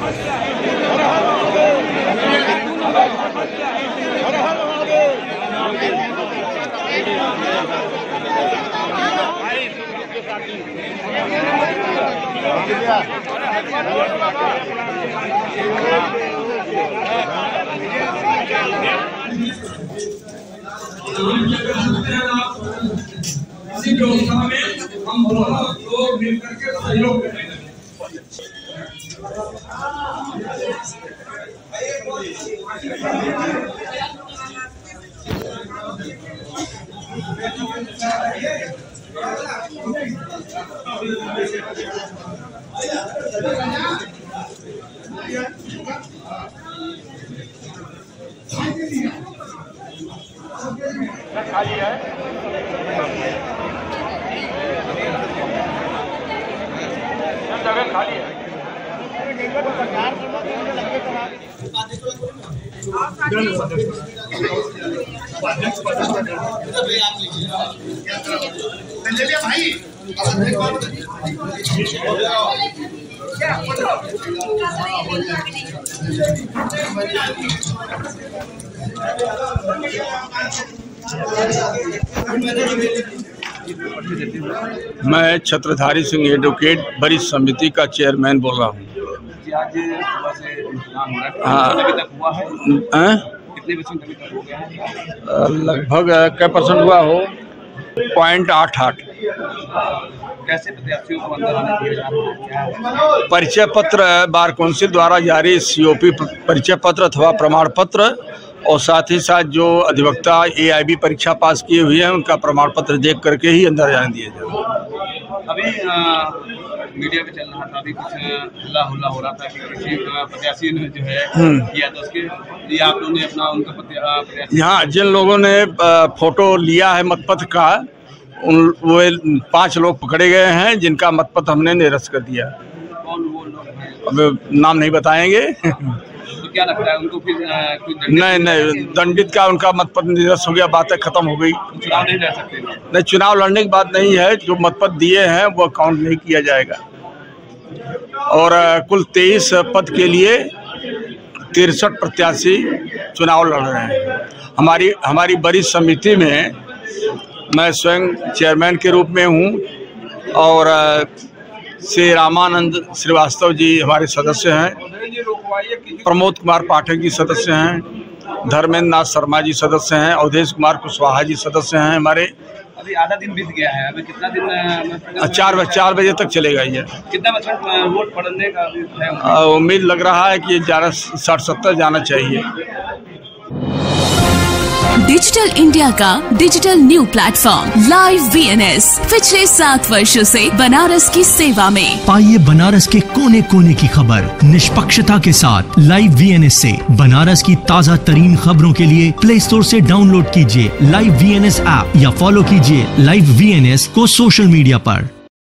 इसी व्यवस्था में हम दोनों लोग मिलकर के सहयोग करेंगे। खाली है जगह खाली है। मैं छत्रधारी सिंह एडवोकेट वरिष्ठ समिति का चेयरमैन बोल रहा हूँ। हाँ, लगभग क्या परसेंट हुआ हो 0.88। कैसे प्रत्याशियों को अंदर आने दिया जा रहा है? परिचय पत्र बार काउंसिल द्वारा जारी COP परिचय पत्र अथवा प्रमाण पत्र और साथ ही साथ जो अधिवक्ता AIB परीक्षा पास किए हुए हैं उनका प्रमाण पत्र देख करके ही अंदर जाने दिए जाए। अभी मीडिया पे चल रहा था, अभी कुछ हल्ला हुल्ला हो रहा था कि किसी प्रत्याशी ने जो है किया, तो उसके लिए आप लोगों ने अपना उनका प्रत्याशी यहाँ जिन लोगों ने फोटो लिया है मतपत्र का, वो 5 लोग पकड़े गए हैं जिनका मतपत्र हमने निरस्त कर दिया। कौन वो लोग हैं? अब नाम नहीं बताएंगे। तो क्या लगता है उनको फिर नहीं दंडित का उनका मतपत्र निरस्त हो गया, बातें खत्म हो गई। चुनाव नहीं लड़ सकते? नहीं, चुनाव लड़ने की बात नहीं है, जो मतपत्र दिए हैं वो काउंट नहीं किया जाएगा। और कुल 23 पद के लिए 63 प्रत्याशी चुनाव लड़ रहे हैं। हमारी बड़ी समिति में मैं स्वयं चेयरमैन के रूप में हूँ और श्री रामानंद श्रीवास्तव जी हमारे सदस्य हैं, प्रमोद कुमार पाठक जी सदस्य हैं, धर्मेंद्र नाथ शर्मा जी सदस्य हैं, अवधेश कुमार कुशवाहा जी सदस्य हैं हमारे। अभी आधा दिन बीत गया है, अभी कितना दिन? 4 बजे तक चलेगा ये। कितना वोट पड़ने का उम्मीद लग रहा है कि 60-70 जाना चाहिए। डिजिटल इंडिया का digital new platform live VNS पिछले 7 वर्षों से बनारस की सेवा में। पाइए बनारस के कोने कोने की खबर निष्पक्षता के साथ। लाइव VNS से बनारस की ताज़ा तरीन खबरों के लिए प्ले स्टोर से डाउनलोड कीजिए लाइव VNS ऐप या फॉलो कीजिए लाइव VNS को सोशल मीडिया पर।